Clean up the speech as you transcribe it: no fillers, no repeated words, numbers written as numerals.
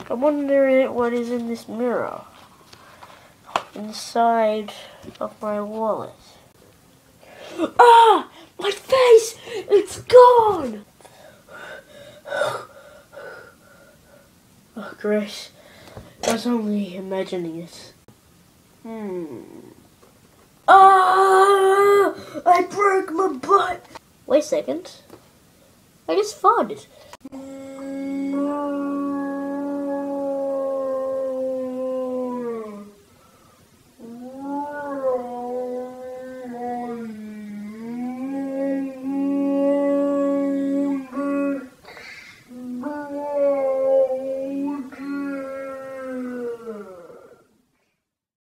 I wonder what is in this mirror. Inside of my wallet. Ah! My face! It's gone! Oh, Grace. I was only imagining it. Ah! I broke my butt! Wait a second. I just farted.